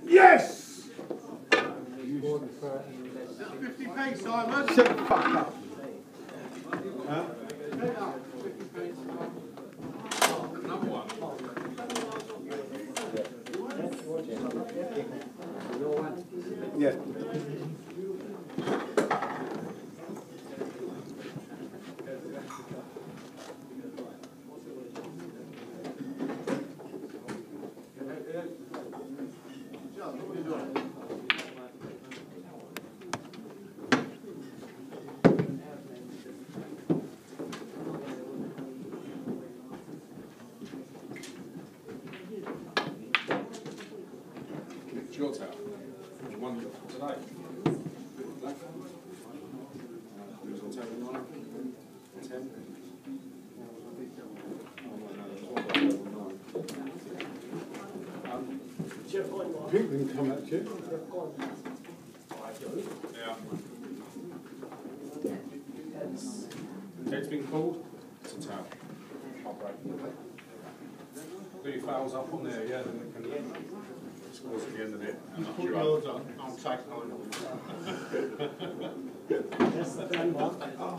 Yes! 50p, Simon. Shut the fuck up. Huh? Another one. Yeah. It's your towel. You won today. Who's on table 9? 10? Pink didn't come at you. Yeah. Head's been called. It's a towel. I'll break. Do your fouls up on there, yeah, then we can scores at the end of it. And Put yours on, I'll take mine off. That's the plan one.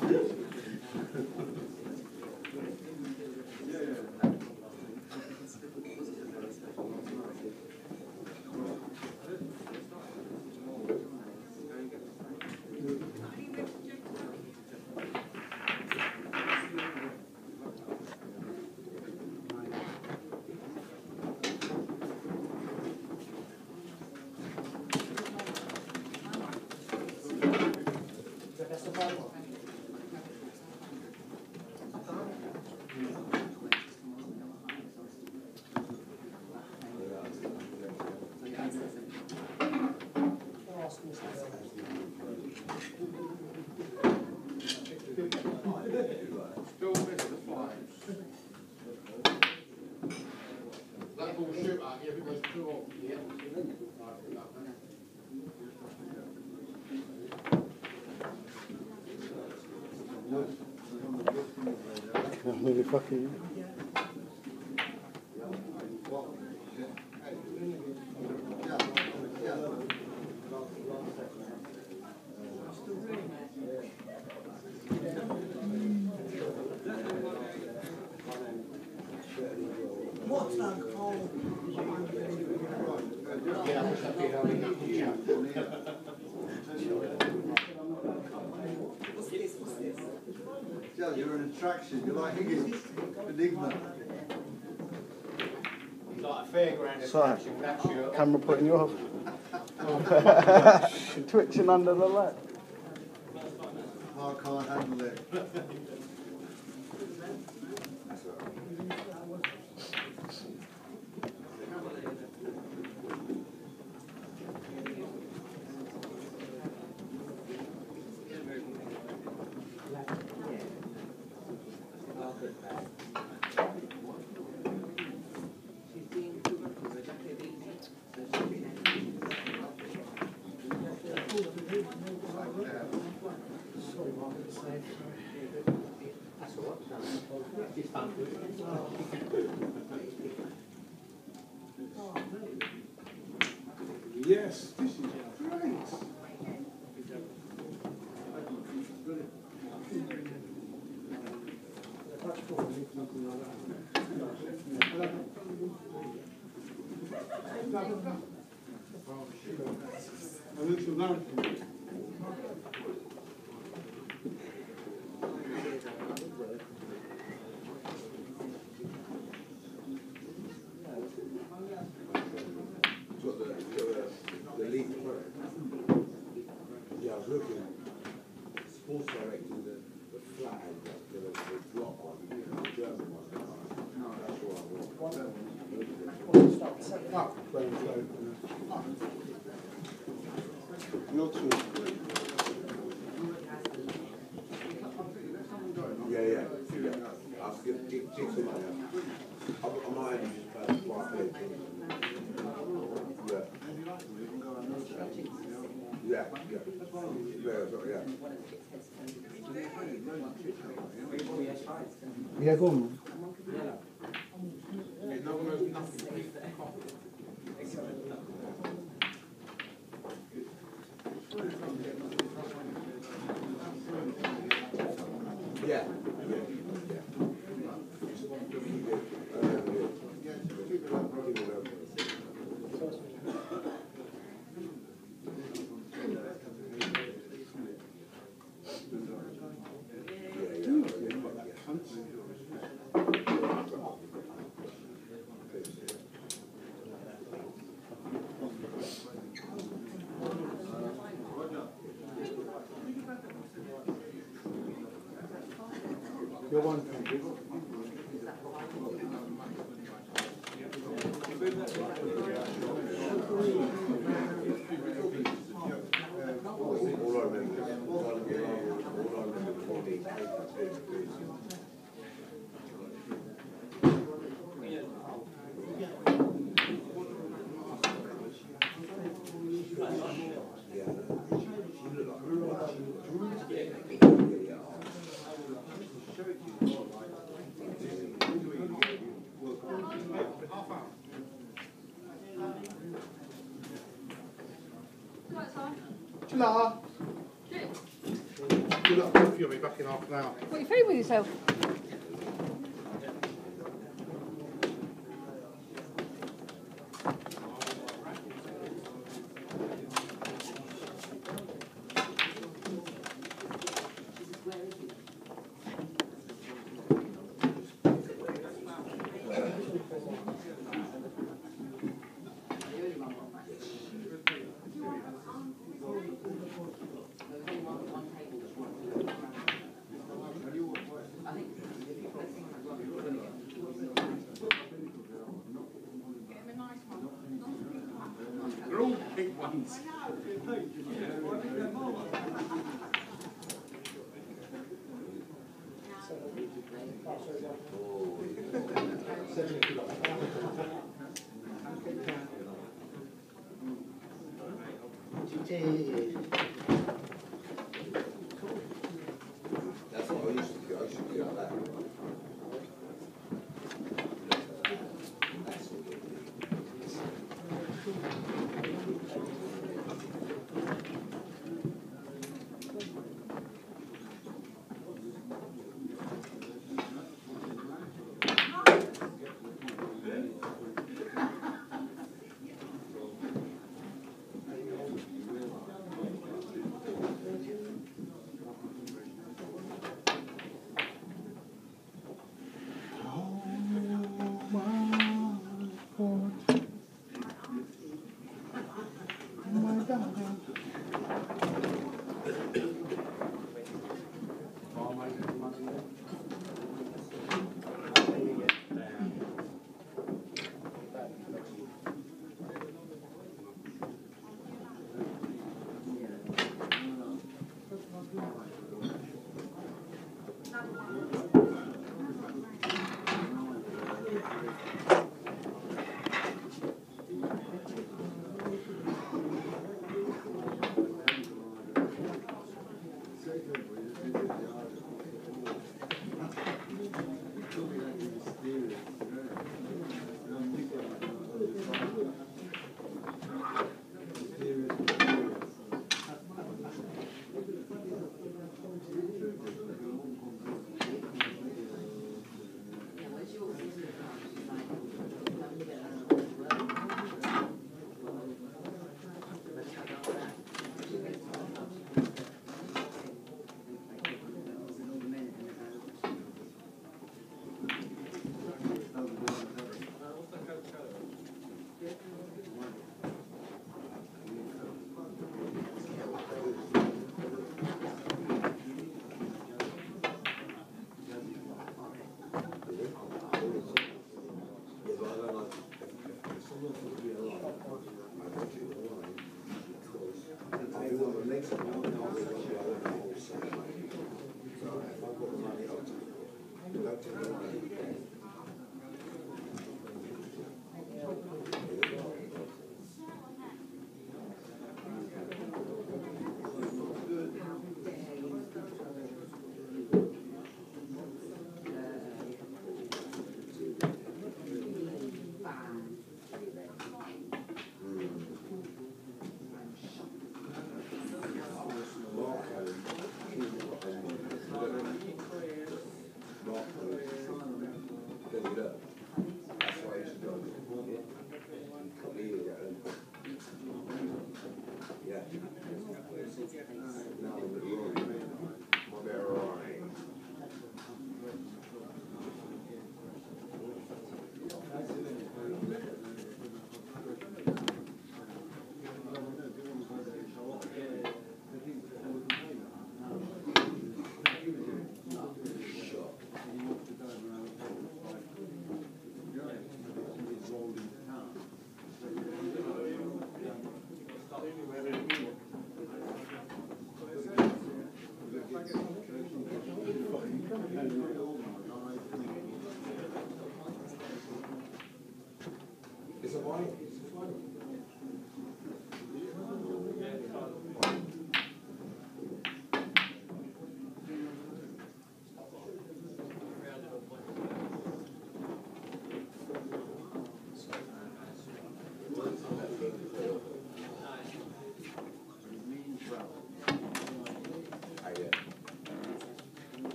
That's the plan one. Still miss the fives. That ball shoot out, if it goes 2 off. Yeah. I'm really fucking. What's that called? What's this? What's this? Yeah, you're an attraction. You're like Higgins, Enigma. Like a fairground Sorry. attraction, that's your... Camera putting you off. Twitching under the light. I can't handle it. Yes, this is great. A little learn from it. The lead. Yeah, I was looking at sports directing the flag, the block one, the German one. No, that's what I want. Playing slow. Your two. Yeah. I'll give some money. I might just play quite a bit. Yeah. Yeah, go on. No one knows nothing. Go on, thank you. All I remember is, Ta-la. Good luck, you'll be back in half an hour. What are you feeling with yourself? They're all big ones. that's what I used to do, I used to do like that.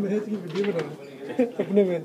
Hezky bagaimana? Apa namanya?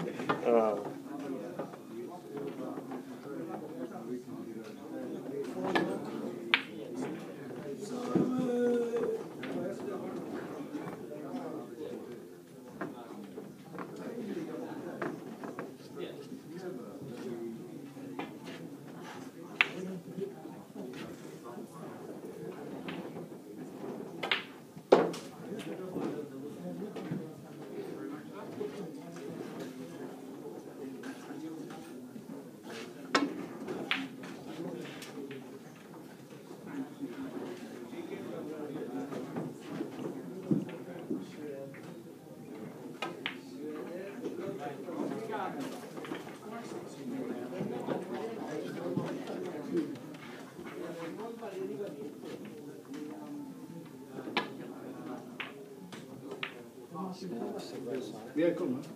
Yeah, come on.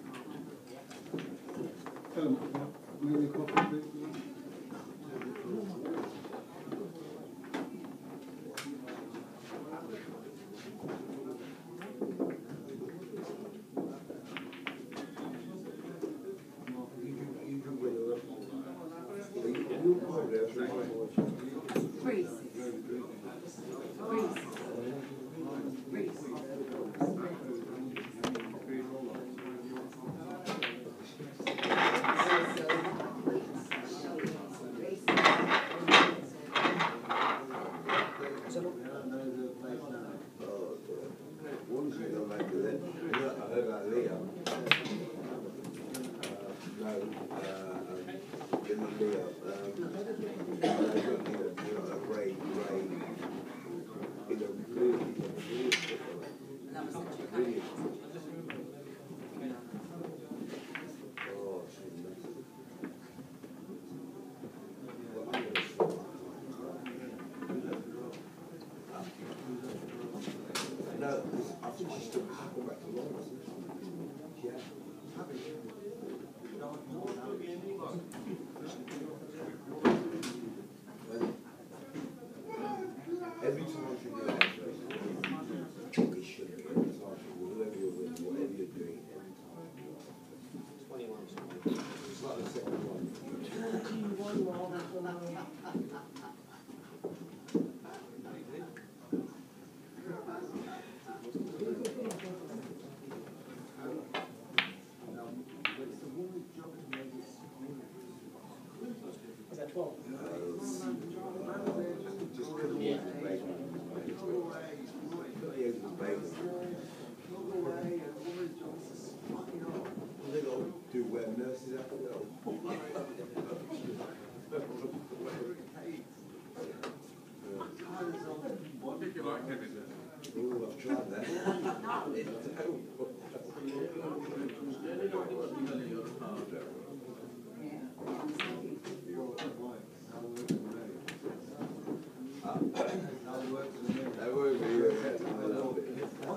Tell them, maybe a coffee. Reese. Reese. One thing I like to let, I heard about Leah. Leah, a grey, oh, she's massive. Well, I'm gonna stop. No, I think she's still going back to London, isn't she? Yeah. Every time she does that, it should be. Every time she will, whoever you're with, whatever you're doing, every time. It's like the second one. Is that 12? Just couldn't watch the baby. Put the eggs in the baby. They got to do wet nurses after that. What did you like, Kevin? Oh, I've tried that. That would be I love it.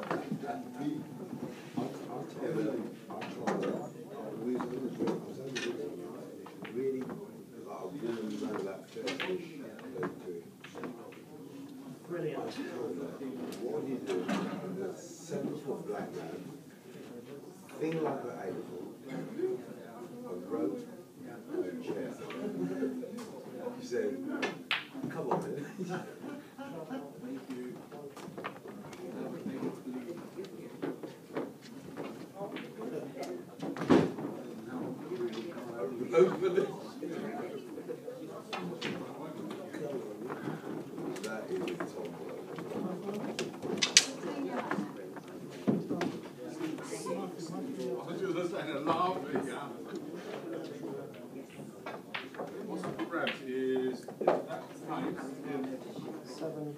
I'll tell you, I'll try that. We was on the trip, I was only looking at it. Really, like a woman around that church, Brilliant. what do you do? The 7-foot black man, thing like an April, a rope, a chair. He said, come on, man. Open it. That is the top bloke. I was just saying a laughing, yeah. What's up, Brad, is that nice? 7.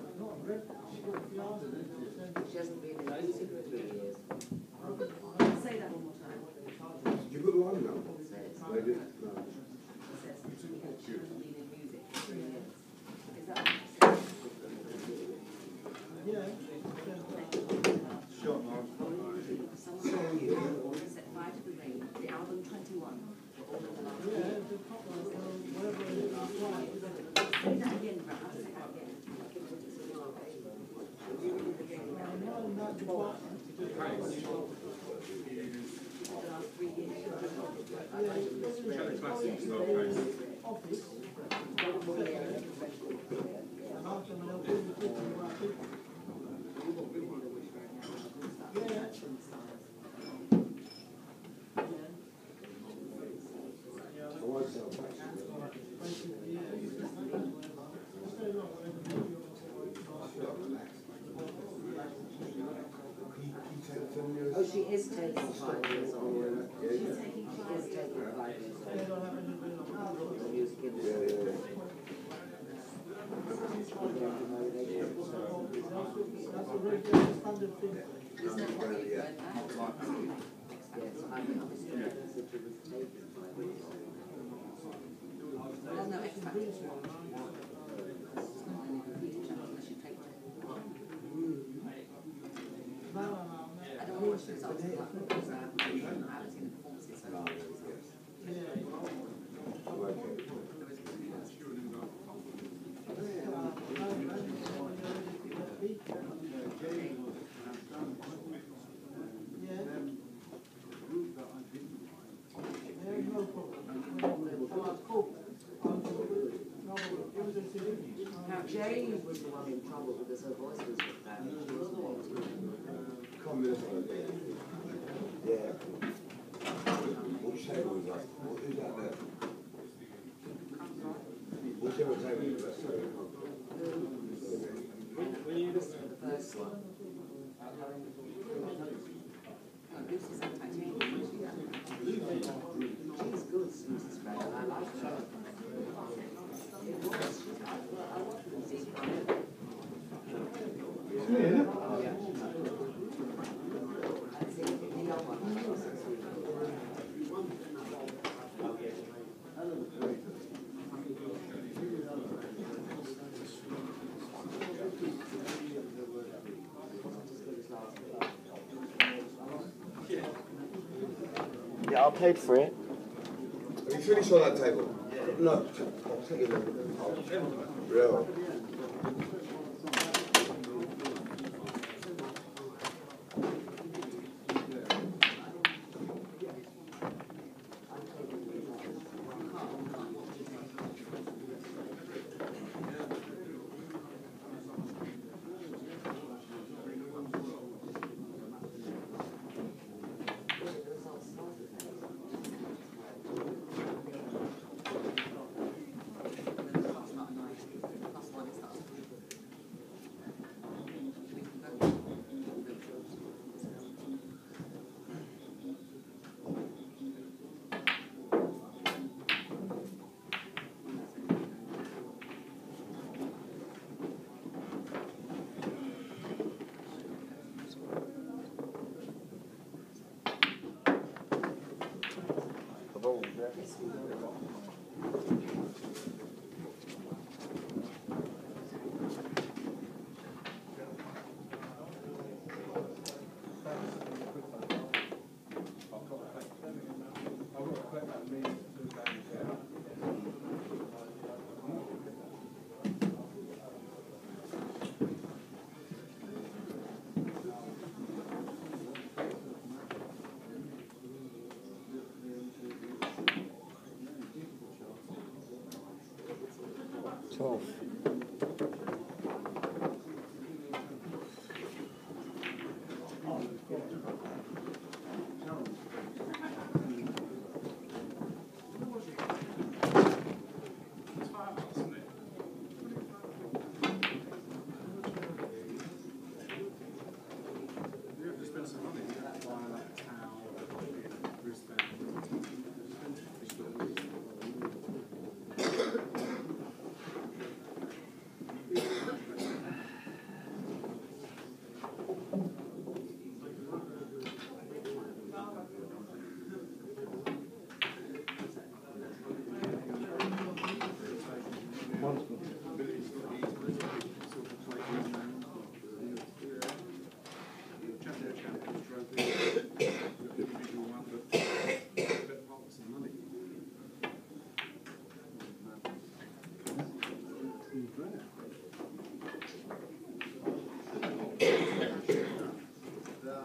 She hasn't been in music for 3 years. Say that one more time. Did you put the line down? They did. No. She hasn't been in music for 3 years. Is that what you said? Yeah. Shot, Mark. Someone set fire to the rain. The album 21. Yeah, the top one, whatever it is, right. Say that again, Brad. Say that again. No, not 12. classic style case. Office. And after when they'll do the kitchen, right, people. Yeah. I won't sell much. Oh, she is taking 5 years old. She's taking 5 years old. Music industry. That's a regular standard thing. Isn't that what we read back? Yes, I understood that she was taking 5 years old. There's no X factor. It's not in the future unless you take it. I don't watch the results of that because I haven't seen the performances. So now Jane was the one in trouble because her voice was bad. She wasn't able to. Yeah. Which table was that? Who's that there? Whichever table was that? The first one. Oh, Lucy's on Titanium. She's good, Lucy's great. I like her. It was. I watched the season. I'd say the young one. Yeah, I paid for it. Have you finished on that table? No, I'll take it then. Real.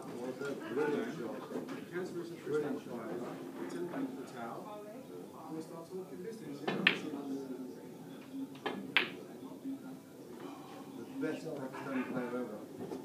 Cancer is a brilliant child. It's in the towel. The best Pakistani player ever.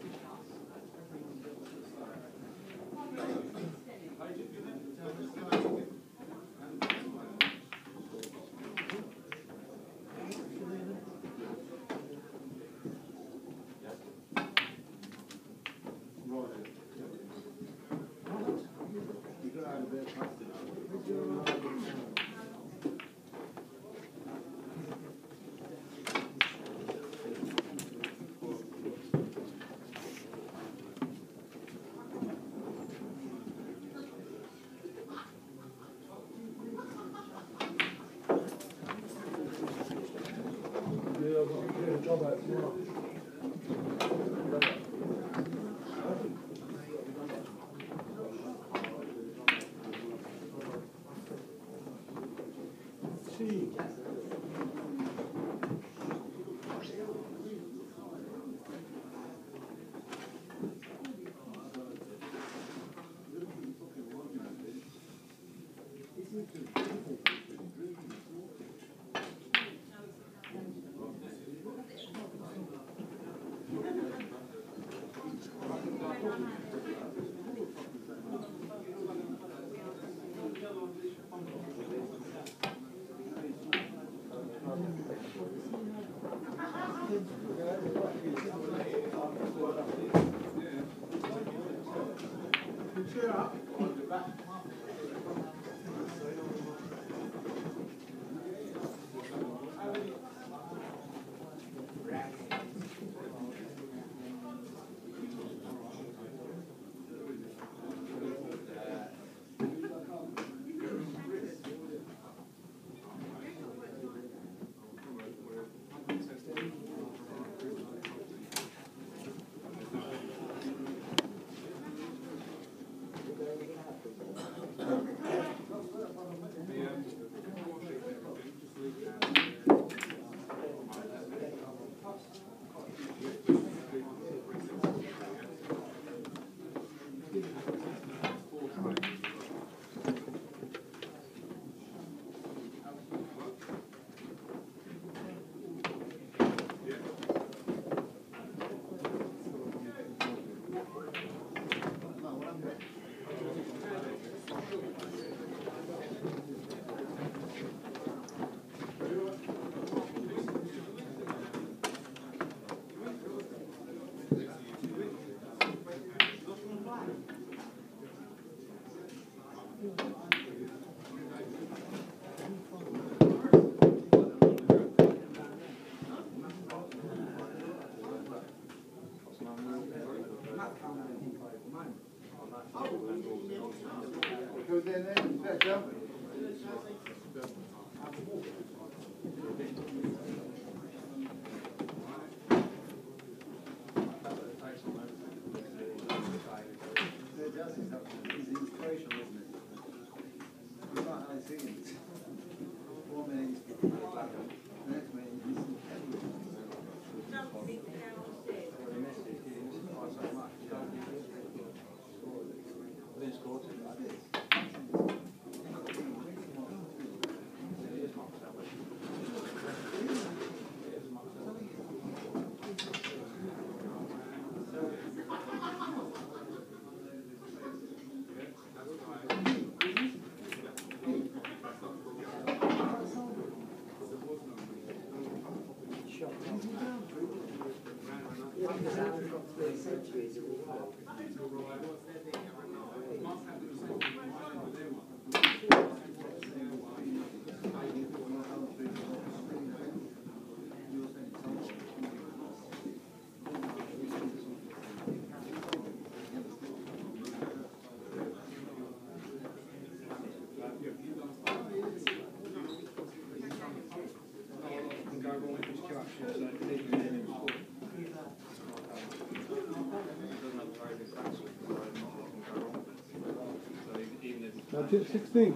That's it, 16.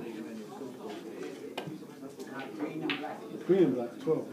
Green and black, 12.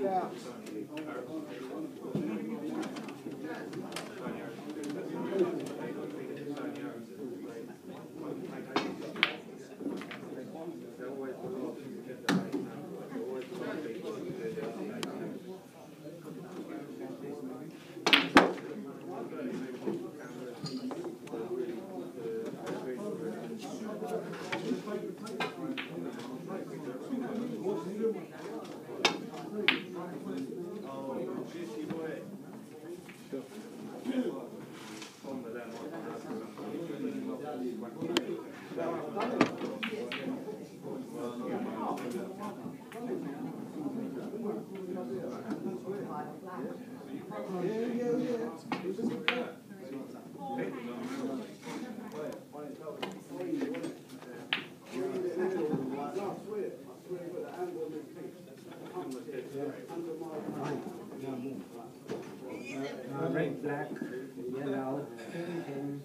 out. Red, black, yellow, pink.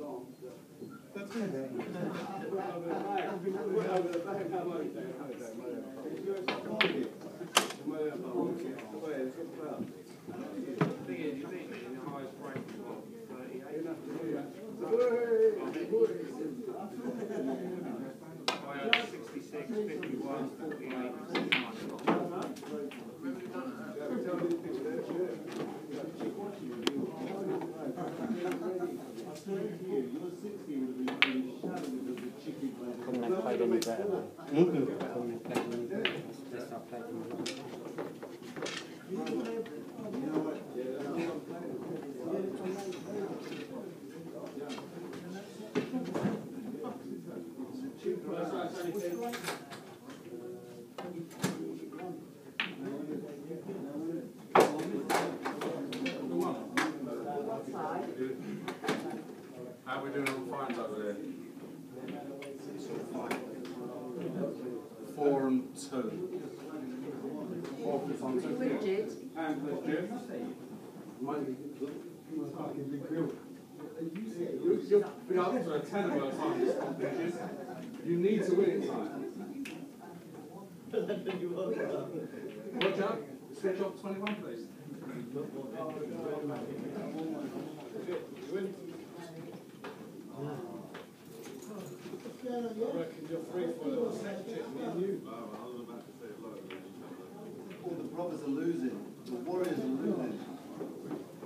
Couldn't have played any better. Couldn't have played any better. Just not played any better. How are we doing on fines over there? 4 and 2. 4 plus on 2. Bridget. And plus Jim. You've been up to a 10 of our times. You need to win it tonight. Roger, switch off 21, please. I reckon you're free for a set check, me and you. All the brothers are losing. The Warriors are losing.